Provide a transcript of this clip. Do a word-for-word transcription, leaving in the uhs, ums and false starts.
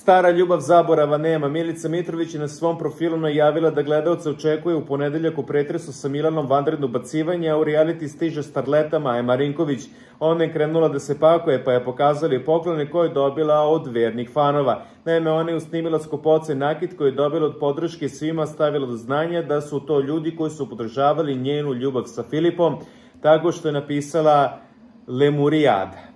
Stara ljubav zaborava nema. Milica Mitrović je na svom profilu najavila da gledaoce očekuje u ponedeljak u pretresu sa Milanom vanredno bacivanje, a u reality stiže starleta Maja Marinković. Ona je krenula da se pakuje, pa je pokazali poklone koje je dobila od vernih fanova. Naime, ona je usnimila skopocen nakit koji je dobila od podrške svima, stavila do znanja da su to ljudi koji su podržavali njenu ljubav sa Filipom, tako što je napisala Lemurijada.